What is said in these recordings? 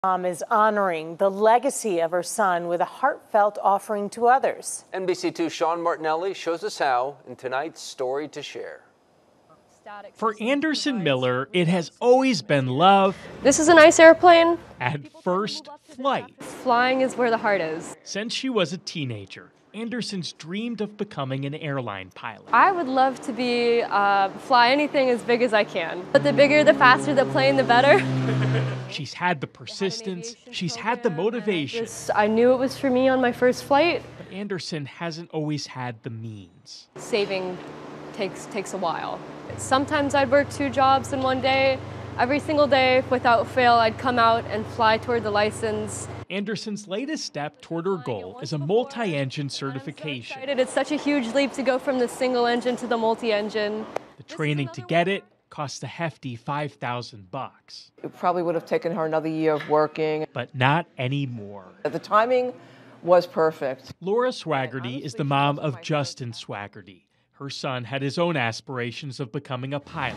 Mom is honoring the legacy of her son with a heartfelt offering to others. NBC2's Sean Martinelli shows us how in tonight's Story to Share. For Anderson Miller, it has always been love. This is a nice airplane. And first flight. Flying is where the heart is. Since she was a teenager, Anderson's dreamed of becoming an airline pilot. I would love to be fly anything as big as I can. But the bigger, the faster the plane, the better. She's had the persistence, she's had the motivation. I knew it was for me on my first flight. But Anderson hasn't always had the means. Saving takes a while. Sometimes I'd work 2 jobs in one day. Every single day, without fail, I'd come out and fly toward the license. Anderson's latest step toward her goal is a multi-engine certification. I'm so excited. It's such a huge leap to go from the single engine to the multi-engine. The training to get it cost a hefty $5,000. It probably would have taken her another year of working. But not anymore. The timing was perfect. Laura Swaggerty is the mom of Justin Swaggerty. Her son had his own aspirations of becoming a pilot.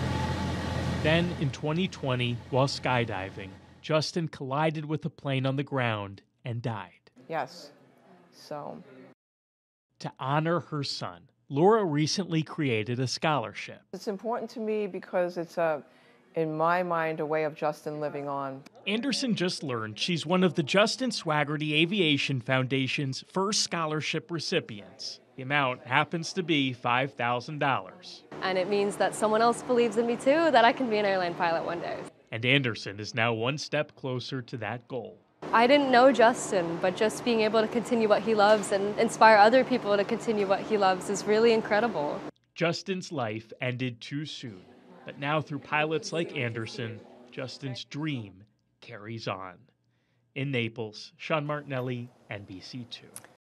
Then, in 2020, while skydiving, Justin collided with a plane on the ground and died. Yes, so. To honor her son, Laura recently created a scholarship. It's important to me because it's, in my mind, a way of Justin living on. Anderson just learned she's one of the Justin Swaggerty Aviation Foundation's first scholarship recipients. The amount happens to be $5,000. And it means that someone else believes in me too, that I can be an airline pilot one day. And Anderson is now one step closer to that goal. I didn't know Justin, but just being able to continue what he loves and inspire other people to continue what he loves is really incredible. Justin's life ended too soon, but now through pilots like Anderson, Justin's dream carries on. In Naples, Sean Martinelli, NBC2.